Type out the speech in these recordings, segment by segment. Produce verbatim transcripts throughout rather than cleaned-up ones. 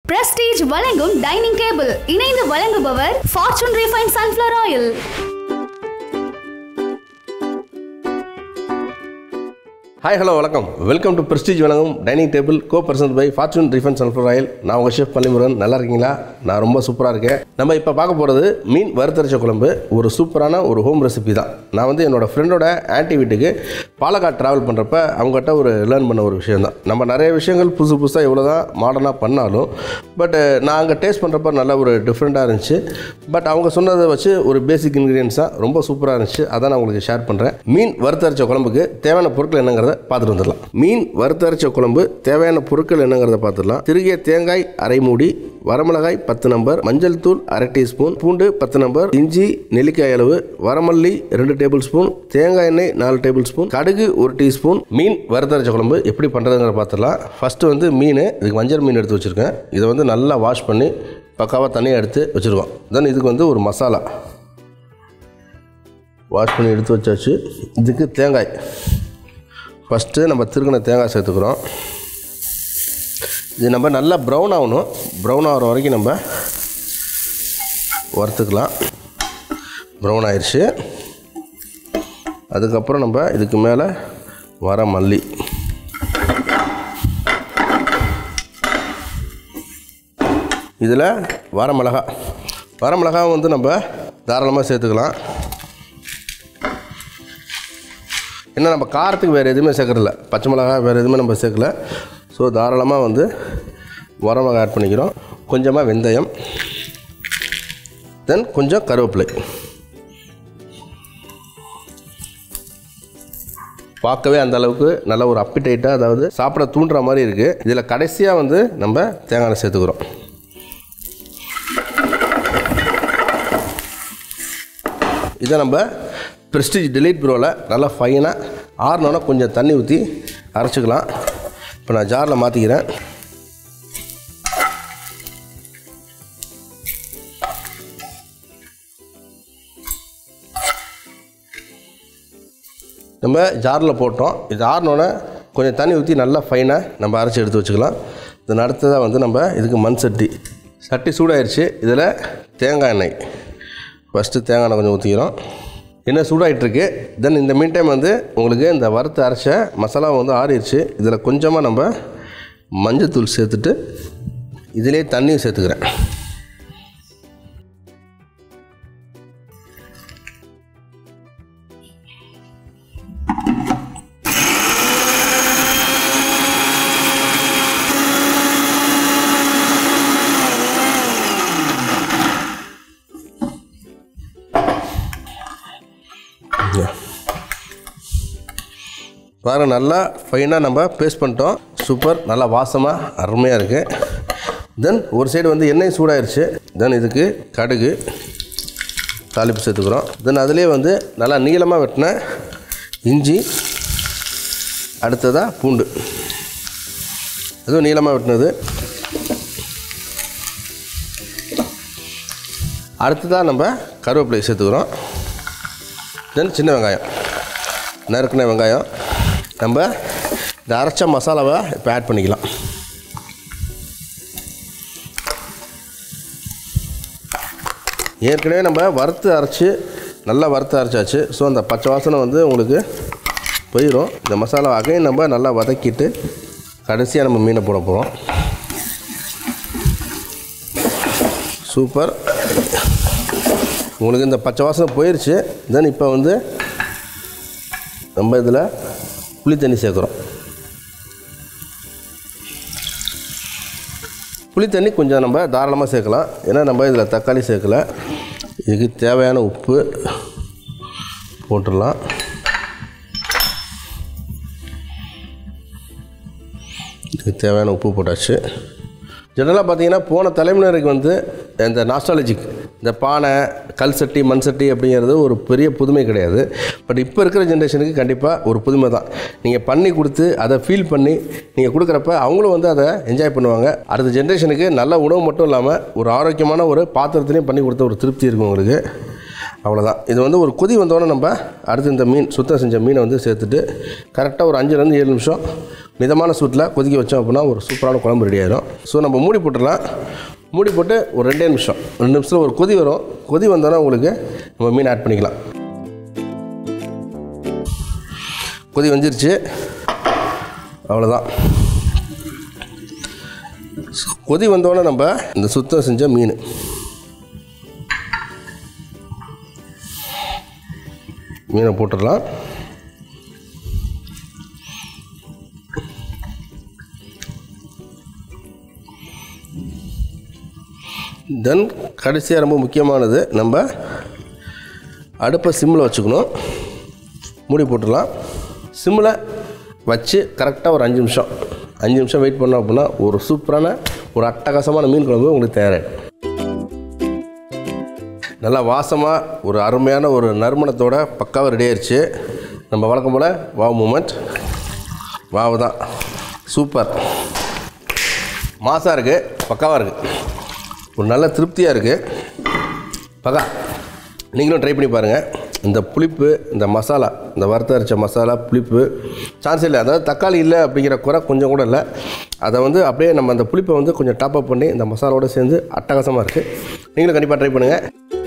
Prestige வழங்கும் dining table இணைந்து வழங்குபவர் Fortune Refined Sunflower Oil. Hi, hello, welcome. Welcome to Prestige வழங்கும் dining table co present by Fortune Refined Sunflower Oil. நான் உங்கள் chef Palani Murugan. நல்லா இருக்கீங்களா? நான் ரொம்ப சூப்பராக இருக்கேன். நம்ம இப்போ பார்க்க போகிறது மீன் வறுத்தரைச்ச குழம்பு. ஒரு சூப்பரான ஒரு ஹோம் ரெசிபி தான். நான் வந்து என்னோட ஃப்ரெண்டோட ஆன்ட்டி வீட்டுக்கு பாலக்காடு ட்ராவல் பண்ணுறப்ப அவங்ககிட்ட ஒரு லேர்ன் பண்ண ஒரு விஷயம் தான். நம்ம நிறைய விஷயங்கள் புதுசு புதுசாக இவ்வளோ தான் மாடர்னாக பண்ணாலும் பட் நான் அங்கே டேஸ்ட் பண்ணுறப்ப நல்ல ஒரு டிஃப்ரெண்ட்டாக இருந்துச்சு. பட் அவங்க சொன்னதை வச்சு ஒரு பேசிக் இன்க்ரீடியன்ஸாக ரொம்ப சூப்பராக இருந்துச்சு. அதான் நான் உங்களுக்கு ஷேர் பண்ணுறேன். மீன் வறுத்தரைச்ச குழம்புக்கு தேவையான பொருட்கள் என்னங்கிறத பார்த்துட்டு வந்துடலாம். மீன் வறுத்தரைச்ச குழம்பு தேவையான பொருட்கள் என்னங்கிறத பார்த்துடலாம். திருகிய தேங்காய் அரை மூடி, வரமிளகாய் பத்து நம்பர், மஞ்சள் தூள் அரை டீஸ்பூன், பூண்டு பத்து நம்பர், இஞ்சி நெல்லிக்காய் அளவு, வரமல்லி ரெண்டு டேபிள் ஸ்பூன், தேங்காய் எண்ணெய் நாலு டேபிள் ஸ்பூன், கடுகு ஒரு டீஸ்பூன். மீன் வறுத்தரைச்ச குழம்பு எப்படி பண்ணுறதுங்கிற பார்த்துடலாம். ஃபஸ்ட்டு வந்து மீன், இதுக்கு மஞ்சள் மீன் எடுத்து வச்சுருக்கேன். இதை வந்து நல்லா வாஷ் பண்ணி பக்காவாக தனியாக எடுத்து வச்சுருக்கோம். தென் இதுக்கு வந்து ஒரு மசாலா வாஷ் பண்ணி எடுத்து வச்சாச்சு. இதுக்கு தேங்காய் ஃபஸ்ட்டு நம்ம திருகின தேங்காய் சேர்த்துக்கிறோம். இது நம்ம நல்லா ப்ரௌன் ஆகணும். ப்ரௌன் ஆகிற வரைக்கும் நம்ம வறுத்துக்கலாம். ப்ரௌன் ஆயிடுச்சு. அதுக்கப்புறம் நம்ம இதுக்கு மேலே வர மல்லி, இதில் வர மிளகா வர மிளகா வந்து நம்ம தாராளமாக சேர்த்துக்கலாம். ஏன்னா நம்ம காரத்துக்கு வேறு எதுவுமே சேர்க்குறதில்ல. பச்சை மிளகா வேறு எதுவுமே நம்ம சேர்க்கல. ஸோ தாராளமாக வந்து வர மிளகா ஆட் பண்ணிக்கிறோம். கொஞ்சமாக வெந்தயம், தென் கொஞ்சம் கருவேப்பிலை. பார்க்கவே அந்த அளவுக்கு நல்ல ஒரு அப்பிடைட்டாக, அதாவது சாப்பிட தூண்டுற மாதிரி இருக்குது. இதில் கடைசியாக வந்து நம்ம தேங்காய் சேர்த்துக்கிறோம். இதை நம்ம ப்ரெஸ்டீஜ் டிலைட் ப்ரோவில் நல்லா ஃபைனாக ஆறுனோன்னா கொஞ்சம் தண்ணி ஊற்றி அரைச்சிக்கலாம். இப்போ நான் ஜாரில் மாற்றிக்கிறேன். நம்ம ஜாரில் போட்டோம். இது ஆறுனோன்னா கொஞ்சம் தண்ணி ஊற்றி நல்லா ஃபைனாக நம்ம அரைச்சி எடுத்து வச்சுக்கலாம். இதன் அடுத்ததாக வந்து நம்ம இதுக்கு மண் சட்டி சட்டி சூடாகிடுச்சு. இதில் தேங்காய் எண்ணெய் ஃபஸ்ட்டு தேங்காய் எண்ணெய் கொஞ்சம் ஊற்றிக்கிறோம். என்ன சூடாகிட்டுருக்கு. தென் இந்த மீன் டைம் வந்து உங்களுக்கு இந்த வறுத்து அரைச்ச மசாலா வந்து ஆறிடுச்சு. இதில் கொஞ்சமாக நம்ம மஞ்சள் தூள் சேர்த்துட்டு இதிலே தண்ணியும் சேர்த்துக்கிறேன். பாருங்க, நல்லா ஃபைனாக நம்ம பேஸ்ட் பண்ணிட்டோம். சூப்பர், நல்லா வாசமாக அருமையாக இருக்குது. தென் ஒரு சைடு வந்து எண்ணெய் சூடாயிருச்சு. தென் இதுக்கு கடுகு தாளிப்பு சேர்த்துக்கிறோம். தென் அதிலே வந்து நல்லா நீளமாக வெட்டின இஞ்சி, அடுத்ததாக பூண்டு, அதுவும் நீளமாக வெட்டினது. அடுத்ததாக நம்ம கருவேப்பிலை சேர்த்துக்கிறோம். தென் சின்ன வெங்காயம், நறுக்கின வெங்காயம். நம்ம இந்த அரைச்ச மசாலாவை இப்போ ஆட் பண்ணிக்கலாம். ஏற்கனவே நம்ம வறுத்து அரைச்சி நல்லா வறுத்து அரைச்சாச்சு. ஸோ அந்த பச்சை வாசனை வந்து உங்களுக்கு போயிடும். இந்த மசாலா அகையும் நம்ம நல்லா வதக்கிட்டு கடைசியாக நம்ம மீனை போட போகிறோம். சூப்பர், உங்களுக்கு இந்த பச்சை வாசனை போயிடுச்சு. தென் இப்போ வந்து நம்ம இதில் புளி தண்ணி சேர்க்குறோம். புளி தண்ணி கொஞ்சம் நம்ம தாராளமாக சேர்க்கலாம். ஏன்னா நம்ம இதில் தக்காளி சேர்க்கலை. இதுக்கு தேவையான உப்பு போட்டுடலாம். இதுக்கு தேவையான உப்பு போட்டாச்சு. ஜெனரலாக பார்த்தீங்கன்னா போன தலைமுறைக்கு வந்து இந்த நாஸ்டாலஜிக், இந்த பானை, கல் சட்டி, மண் சட்டி அப்படிங்கிறது ஒரு பெரிய புதுமை கிடையாது. பட் இப்போ இருக்கிற ஜென்ரேஷனுக்கு கண்டிப்பாக ஒரு புதுமை தான். நீங்கள் பண்ணி கொடுத்து அதை ஃபீல் பண்ணி நீங்கள் கொடுக்குறப்ப அவங்களும் வந்து அதை என்ஜாய் பண்ணுவாங்க. அடுத்த ஜென்ரேஷனுக்கு நல்ல உணவு மட்டும் இல்லாமல் ஒரு ஆரோக்கியமான ஒரு பாத்திரத்துலேயும் பண்ணி கொடுத்த ஒரு திருப்தி இருக்கும் உங்களுக்கு. அவ்வளோதான். இது வந்து ஒரு கொதி வந்தோடனே நம்ம அடுத்து இந்த மீன் சுத்தம் செஞ்ச மீனை வந்து சேர்த்துட்டு கரெக்டாக ஒரு அஞ்சுலேருந்து ஏழு நிமிஷம் மிதமான சூட்டில் கொதிக்க வச்சோம் அப்படின்னா ஒரு சூப்பரான குழம்பு ரெடி ஆகிடும். ஸோ நம்ம மூடி போட்டுடலாம். மூடி போட்டு ஒரு ரெண்டே நிமிஷம் ரெண்டு நிமிஷத்தில் ஒரு கொதி வரும். கொதி வந்தோன்னா உங்களுக்கு நம்ம மீன் ஆட் பண்ணிக்கலாம். கொதி வந்துருச்சு, அவ்வளோதான். கொதி வந்தோடனே நம்ம இந்த சுத்தம் செஞ்ச மீன் மீனை போட்டுடலாம். தென் கடைசியாக ரொம்ப முக்கியமானது, நம்ம அடுப்பை சிம்மில் வச்சுக்கணும். மூடி போட்டுடலாம். சிம்மில் வச்சு கரெக்டாக ஒரு அஞ்சு நிமிஷம் அஞ்சு நிமிஷம் வெயிட் பண்ணோம் அப்படின்னா ஒரு சூப்பரான ஒரு அட்டகாசமான மீன் குழம்பு உங்களுக்கு தயாராகிடும். நல்லா வாசமாக ஒரு அருமையான ஒரு நறுமணத்தோட பக்காவாக ரெடி ஆயிடுச்சு. நம்ம வழக்கம் போல் வாவ் மூமெண்ட். வாவ் தான், சூப்பர், மாசாக இருக்குது, பக்காவாக இருக்குது, ஒரு நல்ல திருப்தியாக இருக்குது. பக்கா நீங்களும் ட்ரை பண்ணி பாருங்கள். இந்த புளிப்பு, இந்த மசாலா, இந்த வறுத்த அரைச்ச மசாலா புளிப்பு சான்ஸ் இல்லை. அதாவது தக்காளி இல்லை அப்படிங்கிற குறை கொஞ்சம் கூட இல்லை. அதை வந்து அப்படியே நம்ம அந்த புளிப்பை வந்து கொஞ்சம் டாப் அப் பண்ணி இந்த மசாலாவோடு சேர்ந்து அட்டகாசமாக இருக்குது. நீங்களும் கண்டிப்பாக ட்ரை பண்ணுங்கள்.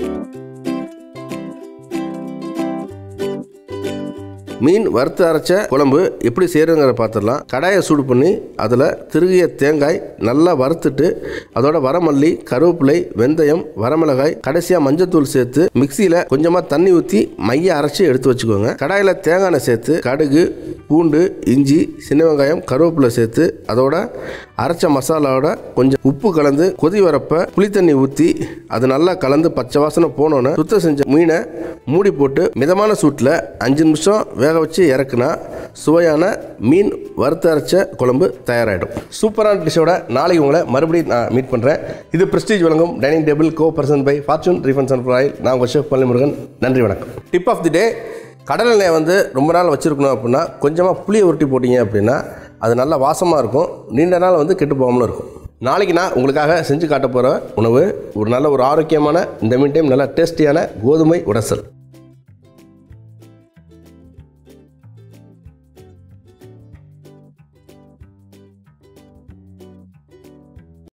மீன் வறுத்து அரைச்ச குழம்பு எப்படி செய்கிறதுங்கிறத பார்த்துடலாம். கடாயை சூடு பண்ணி அதில் திருகிய தேங்காய் நல்லா வறுத்துட்டு அதோட வரமல்லி, கருவேப்பிலை, வெந்தயம், வரமிளகாய், கடைசியாக மஞ்சத்தூள் சேர்த்து மிக்சியில் கொஞ்சமாக தண்ணி ஊற்றி மைய அரைச்சி எடுத்து வச்சுக்கோங்க. கடாயில் தேங்காய் எண்ணெய் சேர்த்து கடுகு, பூண்டு, இஞ்சி, சின்ன வெங்காயம், கருவேப்பிலை சேர்த்து அதோட அரைச்ச மசாலாவோட கொஞ்சம் உப்பு கலந்து கொதி வரப்ப புளி தண்ணி ஊற்றி அது நல்லா கலந்து பச்சை வாசனை போனோன்னு சுத்தம் செஞ்ச மீனை மூடி போட்டு மிதமான சூட்டில் அஞ்சு நிமிஷம் வேக வச்சு இறக்குனா சுவையான மீன் வறுத்து அரைச்ச குழம்பு தயாராகிடும். சூப்பரான டிஷ்ஷோட நாளைக்கு உங்களை மறுபடியும் நான் மீட் பண்ணுறேன். இது பிரஸ்டீஜ் வழங்கும் dining table co present by Fortune refined sunflower oil. நான் உங்கள் ஷெஃப் பழனி முருகன். நன்றி, வணக்கம். டிப் ஆஃப் தி டே, கடல் எண்ணெயை வந்து ரொம்ப நாள் வச்சுருக்கணும் அப்படின்னா கொஞ்சமாக புளியை உருட்டி போட்டிங்க அப்படின்னா அது நல்லா வாசமாக இருக்கும், நீண்ட நாள் வந்து கெட்டு போகாமலும் இருக்கும். நாளைக்கு நான் உங்களுக்காக செஞ்சு காட்ட போகிற உணவு ஒரு நல்ல ஒரு ஆரோக்கியமான, இந்த மீன் டைம் நல்லா டேஸ்டியான கோதுமை உடசல்.